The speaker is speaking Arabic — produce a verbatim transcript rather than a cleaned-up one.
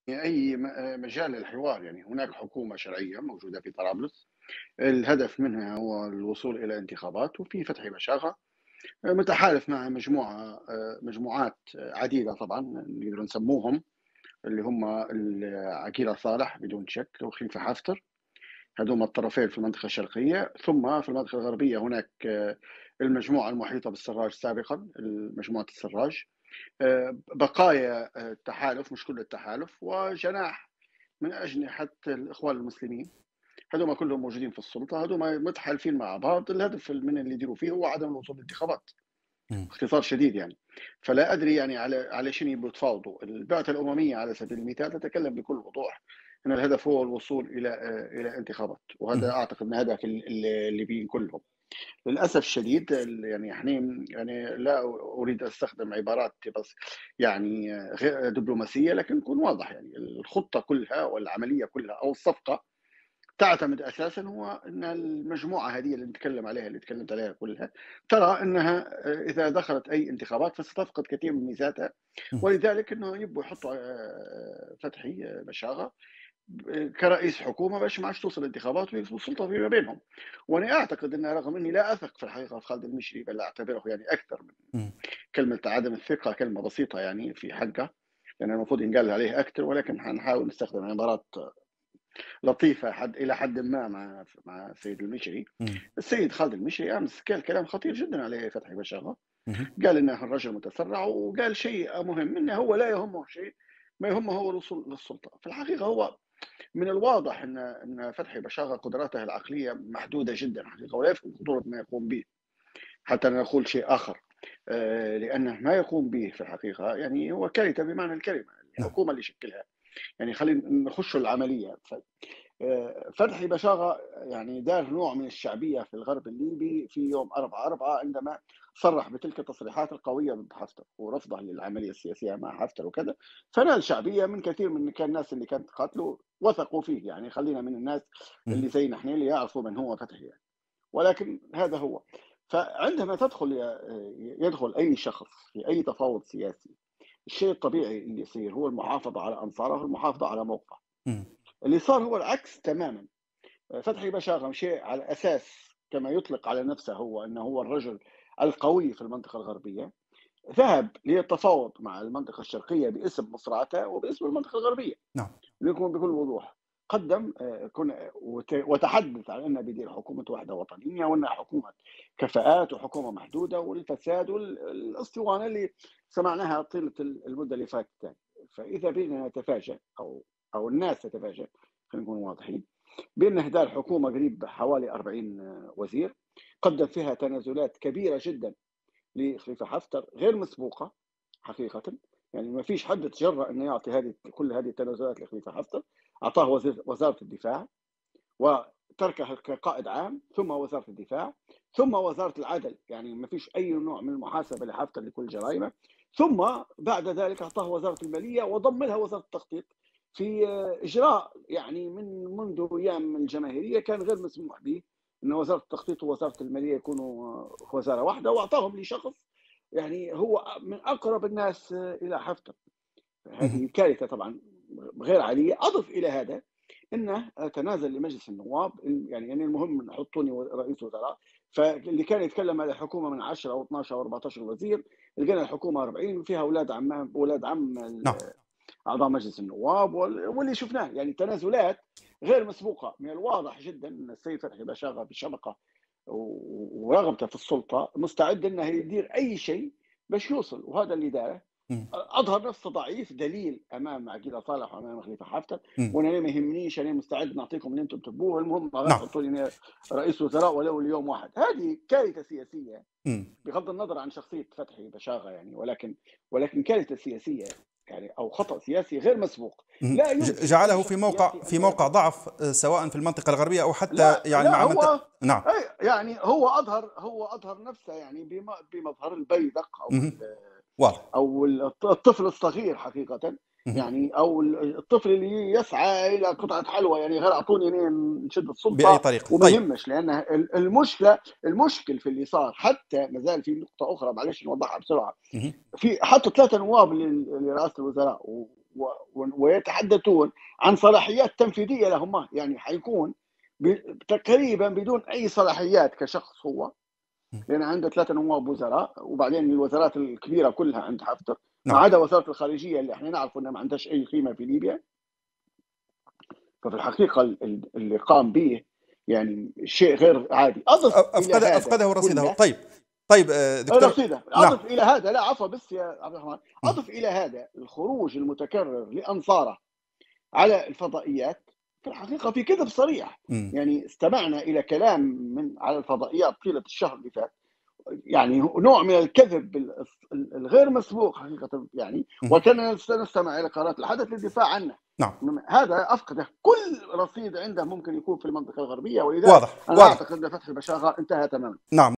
أي م- مجال للحوار. يعني هناك حكومة شرعية موجودة في طرابلس، الهدف منها هو الوصول إلى انتخابات، وفي فتحي بشاغة متحالف مع مجموعة مجموعات عديدة طبعا نقدر نسموهم، اللي هم عقيلة صالح بدون شك وخليفة حفتر. هذوما الطرفين في المنطقة الشرقية. ثم في المنطقة الغربية هناك المجموعة المحيطة بالسراج سابقا، مجموعة السراج، بقايا التحالف، مش كل التحالف، وجناح من أجنحة الإخوان المسلمين. هذوما كلهم موجودين في السلطة، هذوما متحالفين مع بعض. الهدف من اللي يديروا فيه هو عدم الوصول للانتخابات، إمم. باختصار شديد يعني. فلا أدري يعني على على شنو يبغوا يتفاوضوا. البعثة الأممية على سبيل المثال تتكلم بكل وضوح أن الهدف هو الوصول إلى آه، إلى انتخابات، وهذا اهم. أعتقد أن هدف ال- ال- الليبيين كلهم. للأسف الشديد ال- يعني احنا يعني لا أريد أستخدم عبارات بس يعني آه، غير دبلوماسية، لكن نكون واضح. يعني الخطة كلها والعملية كلها أو الصفقة تعتمد اساسا هو ان المجموعه هذه اللي نتكلم عليها، اللي تكلمت عليها كلها، ترى انها اذا دخلت اي انتخابات فستفقد كثير من ميزاتها. إمم. ولذلك انه يبغوا يحطوا آه، فتحي آه، بشاغه كرئيس حكومه باش ما عادش توصل الانتخابات ويكسبوا السلطه فيما بينهم. وانا اعتقد ان رغم اني لا اثق في الحقيقه في خالد المشري، بل اعتبره يعني اكثر من إمم. كلمه عدم الثقه، كلمه بسيطه يعني في حقه، لان المفروض ينقال عليه اكثر، ولكن حنحاول نستخدم عبارات لطيفة حد إلى حدٍ ما مع مع السيد المشري. إمم. السيد خالد المشري أمس قال كلام خطير جدًا على فتحي بشاغة، اهم. قال إنه الرجل متسرع، وقال شيء مهم، إنه هو لا يهمه شيء، ما يهمه هو الوصول للسلطة. في الحقيقة هو من الواضح إن إن فتحي بشاغة قدراته العقلية محدودة جدًا حقيقة، ولا يفهم خطورة ما يقوم به، حتى لا نقول شيء آخر. آآ، لأنه ما يقوم به في الحقيقة يعني هو كارثة بمعنى الكلمة. نعم. الحكومة اللي يشكلها، يعني خلينا نخشوا العملية. ف آه، فتحي بشاغة يعني دار نوع من الشعبية في الغرب الليبي في يوم أربعة أربعة، عندما صرح بتلك التصريحات القوية ضد حفتر ورفضه للعملية السياسية مع حفتر وكذا. فنال شعبية من كثير من كان الناس اللي كانت تقاتله وثقوا فيه، يعني خلينا من الناس إمم. اللي زي نحن اللي يعرفوا من هو فتحي يعني. ولكن هذا هو. فعندما تدخل يدخل أي شخص في أي تفاوض سياسي، الشيء الطبيعي اللي يصير هو المحافظة على أنصاره والمحافظة على موقفه. إمم. اللي صار هو العكس تماما. فتحي بشاغة مشي على أساس كما يطلق على نفسه هو أنه هو الرجل القوي في المنطقة الغربية، ذهب للتفاوض مع المنطقة الشرقية باسم مصراتة وباسم المنطقة الغربية. نعم. نكون بكل وضوح، قدم آه، كن وت- وتحدث عن انه بيدير حكومه وحده وطنيه، وانها حكومه كفاءات وحكومه محدوده، والفساد والاسطوانه اللي سمعناها طيله المده اللي فاتت يعني. فاذا بينا نتفاجأ او او الناس تتفاجأ، خلينا نكون واضحين، بأن إهدار حكومة قريب حوالي أربعين وزير، قدم فيها تنازلات كبيرة جدا لخليفة حفتر غير مسبوقة حقيقة. يعني ما فيش حد تجرأ أنه يعطي هذه كل هذه التنازلات لخليفة حفتر. أعطاه وزير وزارة الدفاع، وتركه كقائد عام، ثم وزارة الدفاع، ثم وزارة العدل، يعني ما فيش أي نوع من المحاسبة لحفتر لكل جرائمه. ثم بعد ذلك أعطاه وزارة المالية وضم لها وزارة التخطيط في إجراء يعني من منذ أيام الجماهيرية كان غير مسموح به أن وزارة التخطيط ووزارة المالية يكونوا وزارة واحدة، وأعطاهم لشخص يعني هو من أقرب الناس إلى حفتر. اهم. هذه كارثة طبعا غير عادية. أضف إلى هذا انه تنازل لمجلس النواب، يعني يعني المهم نحطوني رئيس وزراء. فاللي كان يتكلم على حكومه من عشرة او اثناشر او أربعة عشر وزير، لقينا الحكومه أربعين وفيها اولاد عم اولاد عم نعم. اعضاء مجلس النواب، واللي شفناه يعني تنازلات غير مسبوقه. من الواضح جدا ان السيد فتحي بشاغه بشبقه ورغبته في السلطه مستعد انه يدير اي شيء باش يوصل، وهذا اللي داره. إمم. اظهر نفسه ضعيف دليل امام عقيله صالح وامام خليفه حفتر، إمم. وانا ما يهمنيش، انا مستعد نعطيكم اللي انتم تبوه، المهم غير نعم. تحطوا لي رئيس وزراء ولو اليوم واحد. هذه كارثه سياسيه إمم. بغض النظر عن شخصيه فتحي بشاغه يعني، ولكن ولكن كارثه سياسيه يعني، او خطا سياسي غير مسبوق. اهم. لا ج يمكن لاي جعله في شخص موقع سياسي في ان موقع يقوم. ضعف، آآ، سواء في المنطقة الغربية أو حتى لا يعني لا مع منط هو نعم. أي يعني هو اظهر هو اظهر نفسه يعني بمظهر البيدق او اهم. واضح. او الطفل الصغير حقيقه. اهم. يعني او الطفل اللي يسعى الى قطعه حلوى، يعني غير اعطوني يعني نشد بأي السلطه طريقة. وما طيب. يهمش. لان المشكله المشكل في اللي صار، حتى ما زال في نقطه اخرى معلش نوضحها بسرعه. اهم. في حطوا ثلاثه نواب لرئاسه الوزراء، ويتحدثون عن صلاحيات تنفيذيه لهم، يعني حيكون تقريبا بدون اي صلاحيات كشخص هو، لان عنده ثلاثه نواب وزراء، وبعدين الوزارات الكبيره كلها عند حفتر ما نعم. عدا وزاره الخارجيه اللي احنا نعرف انها ما عندهاش اي قيمه في ليبيا. ففي الحقيقه اللي قام به يعني شيء غير عادي. اضف أفقده الى هذا أفقده رصيده. كله طيب طيب دكتور. رصيده. نعم. اضف الى هذا، لا عفوا بس يا عبد الرحمن، اضف الى هذا الخروج المتكرر لانصاره على الفضائيات. في الحقيقه في كذب صريح. م. يعني استمعنا الى كلام من على الفضائيات طيله الشهر اللي فات، يعني نوع من الكذب الغير مسبوق حقيقه يعني، وكنا نستمع الى قرارات الحدث للدفاع عنه. نعم. هذا افقده كل رصيد عنده ممكن يكون في المنطقه الغربيه، ولذلك واضح انا واضح. اعتقد ان فتح البشاغه انتهى تماما. نعم.